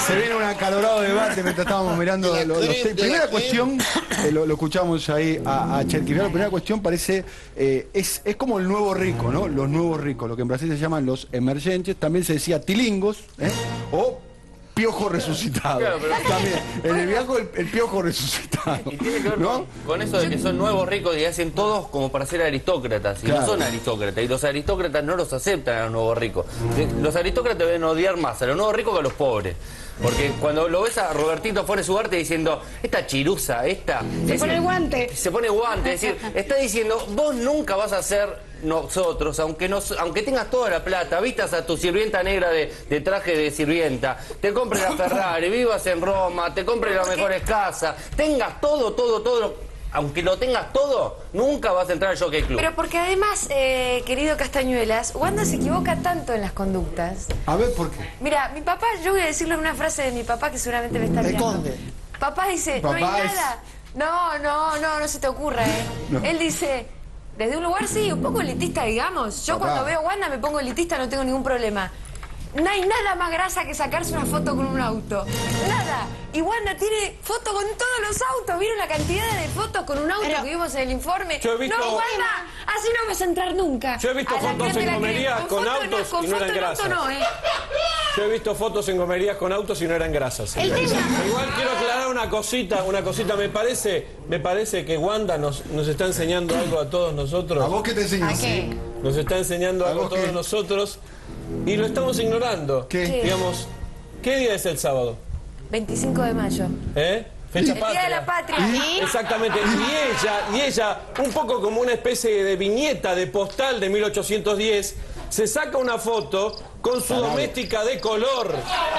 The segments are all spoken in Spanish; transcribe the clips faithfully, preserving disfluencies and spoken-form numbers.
se viene un acalorado debate mientras estábamos mirando La los, los creen, primera la cuestión, eh, lo, lo escuchamos ahí a, a Cherkis. La primera cuestión parece, eh, es, es como el nuevo rico, ¿no? Los nuevos ricos, lo que en Brasil se llaman los emergentes, también se decía tilingos, ¿eh? O piojo resucitado. Claro, pero... También, en el viaje el, el piojo resucitado. Y tiene que ver ¿no? con, con eso de que son nuevos ricos y hacen todos como para ser aristócratas. Y Claro. no son aristócratas. Y los aristócratas no los aceptan a los nuevos ricos. Los aristócratas deben odiar más a los nuevos ricos que a los pobres. Porque cuando lo ves a Robertito Funes Ugarte diciendo, esta chirusa, esta... Se es pone el guante. Se pone guante, es decir, está diciendo, vos nunca vas a ser nosotros, aunque nos, aunque tengas toda la plata, vistas a tu sirvienta negra de, de traje de sirvienta, te compres la Ferrari, vivas en Roma, te compres las mejores casas, tengas todo, todo, todo... Aunque lo tengas todo, nunca vas a entrar al Jockey Club. Pero porque además, eh, querido Castañuelas, Wanda se equivoca tanto en las conductas. A ver, ¿por qué? Mira, mi papá, yo voy a decirle una frase de mi papá que seguramente me está El mirando. conde. Papá dice, Papá no hay es- nada. No, no, no, no se te ocurra, ¿eh? No. Él dice, desde un lugar, sí, un poco elitista, digamos. Yo Papá. cuando veo a Wanda me pongo elitista, no tengo ningún problema. No hay nada más grasa que sacarse una foto con un auto. Nada. Y Wanda tiene foto con todos los autos. ¿Vieron la cantidad de fotos con un auto Pero- que vimos en el informe? Yo he visto- No, Wanda, así no vas a entrar nunca. Yo he visto A la fotos crema en de la gomerías crema. con foto autos con y no foto eran en auto grasas. no, ¿eh? Yo he visto fotos en gomerías con autos y no eran grasas. El tema- Igual quiero aclarar una cosita, una cosita. Me parece, me parece que Wanda nos, nos está enseñando algo a todos nosotros. ¿A vos qué te enseñas? ¿A qué? Nos está enseñando ¿A algo a vos todos qué? nosotros y lo estamos ignorando. ¿Qué? ¿Qué? Digamos, ¿qué día es el sábado? veinticinco de mayo. ¿Eh? Fecha El Día de la Patria. ¿Y? Exactamente, y ella, y ella, un poco como una especie de viñeta de postal de mil ochocientos diez, se saca una foto con su doméstica de color.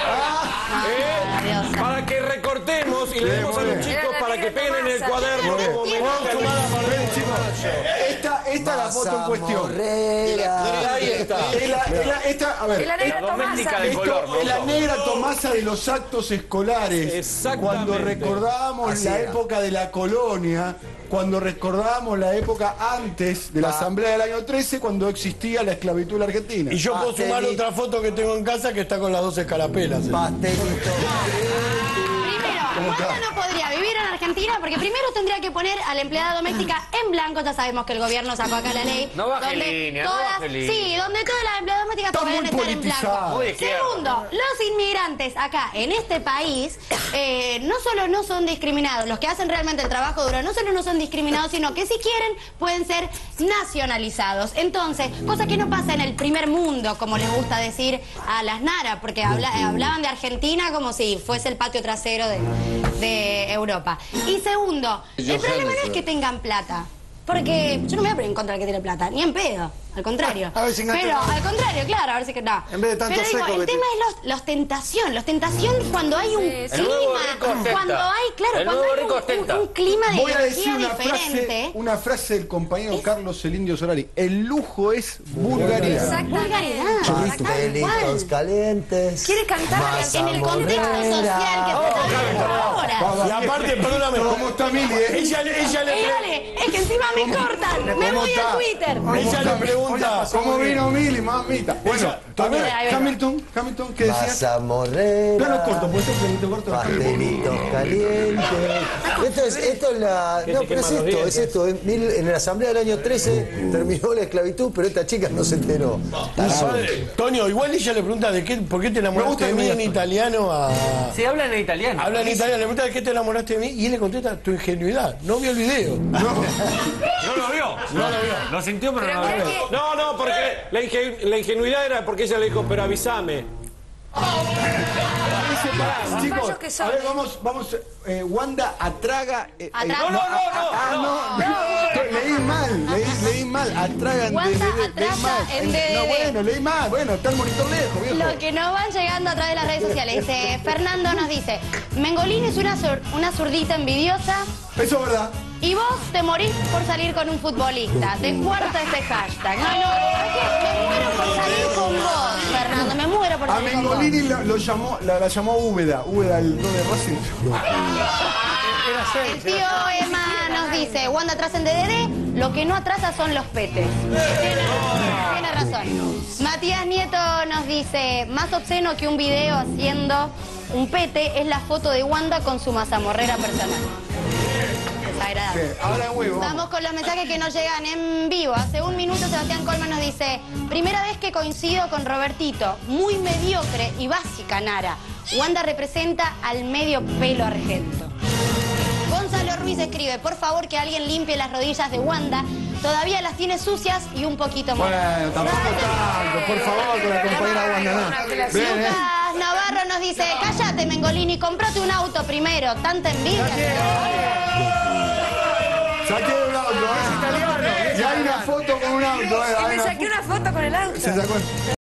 ¿Eh? Maravillosa. Para que recortemos y le demos a los chicos para que peguen en el cuaderno como Esta, esta es la foto en cuestión. Morrera. Ahí está. Es la- es la- esta, a ver, Es la negra La doméstica Tomasa. de esto color, ¿no? es la negra Tomasa de los actos escolares. Exactamente. Cuando recordábamos Así la era. época de la colonia, cuando recordábamos la época antes de la Ah. Asamblea del año trece, cuando existía la esclavitud en la Argentina. Y yo puedo sumar Pastelito. otra foto que tengo en casa que está con las dos escarapelas. ¿eh? Pastelito. Primero, Wanda no podría vivir en Argentina porque primero tendría que poner a la empleada doméstica en blanco. Ya sabemos que el gobierno sacó acá la ley. No baje donde línea, no todas- baje línea. Sí, donde todas las empleadas domésticas Está pueden muy estar en politizado. blanco. Muy de izquierda. Segundo, los inmigrantes acá en este país eh, no solo no son discriminados, los que hacen realmente el trabajo duro no solo no son discriminados, sino que si quieren pueden ser nacionalizados. Entonces, cosa que no pasa en el primer mundo, como les gusta decir a las naras, porque habla- eh, hablaban de Argentina como si fuese el patio trasero de, de Europa. Y segundo, el problema no es que tengan plata. Porque yo no me voy a poner en contra del que tiene plata, ni en pedo, al contrario. A ver si engancha Pero más. al contrario, claro, a ver si que no. En vez de tanto Pero digo, seco el que tema es los, los tentación, los tentación cuando hay un Sí, sí. El nuevo clima, rico ostenta. cuando hay, claro, El cuando nuevo hay rico un, ostenta. un- un clima de Voy a decir energía una diferente. frase, una frase del compañero Carlos El Indio Solari. El lujo es vulgaridad. Exactamente. Vulgaridad. Pastelitos calientes. ¿Quiere cantar la Masa En el contexto morrera. social que se está viviendo ahora. Y aparte, perdóname. ¿Cómo está Mili, eh? Ella, ella le, Ey, dale, es que encima me cortan, me ¿Cómo voy está? a Twitter. ella le pregunta. ¿Cómo vino Mili, mamita? Bueno, a ver, Ahí va. Hamilton, Hamilton, ¿qué decías? Masa morrera. Plano corto, ¿puede ser planito corto? Pastelitos calientes. Esto es, esto es la. Que No, se pero es queman los esto, dientes. es esto. En, mil- en la asamblea del año trece terminó la esclavitud, pero esta chica no se enteró. Tarado. Toño, igual ella le pregunta de qué, por qué te enamoraste gusta de que mí me en digas. italiano a. Se habla en italiano. Habla en italiano, le pregunta de qué te enamoraste de mí y él le contesta tu ingenuidad. No vio el video. No lo vio. No lo vio. Lo sintió, pero, Pero no lo mirá vio. que- No, no, porque la, ingen- la ingenuidad era porque ella le dijo, pero avísame. Chicos, fallos que son, a ver, ¿eh? vamos, vamos, eh, Wanda atraga... eh, Atraga. eh, No, no, no, no, ah, no, leí mal, leí, leí mal, atragan Wanda de, de- leí atraga mal. en No, D D D. bueno, leí mal, bueno, está el monitor lejos, viejo. Lo que nos van llegando a través de las redes sociales. Dice, Fernando nos dice, Mengolini es una, zur- una zurdita envidiosa Eso es verdad. y vos te morís por salir con un futbolista. De cuarta este hashtag. No, no, es que me muero por salir con vos, Fernando. Me muero por A salir con vos. Mengolini lo, lo llamó, la, la llamó Úbeda, Úbeda el no de Racing. El tío Emma nos dice, Wanda trascende D D, lo que no atrasa son los petes. Tiene, tiene razón. Matías Nieto nos dice, más obsceno que un video haciendo un pete es la foto de Wanda con su mazamorrera personal. Desagradable. Ahora en huevo. Vamos con los mensajes que nos llegan en vivo. Hace un minuto Sebastián Colman nos dice, primera vez que coincido con Robertito, muy mediocre y básica Nara. Wanda representa al medio pelo argento. Gonzalo Ruiz escribe, por favor que alguien limpie las rodillas de Wanda. Todavía las tiene sucias y un poquito más. Bueno, tampoco tanto, por favor, con la compañera Wanda, no. Bien, ¿eh? Lucas Navarro nos dice, cállate Mengolini, comprate un auto primero. Tanta envidia. Saqué un auto, ¿eh? Ya hay una foto con un auto, ¿eh? Y me saqué una foto con el auto. Se sacó.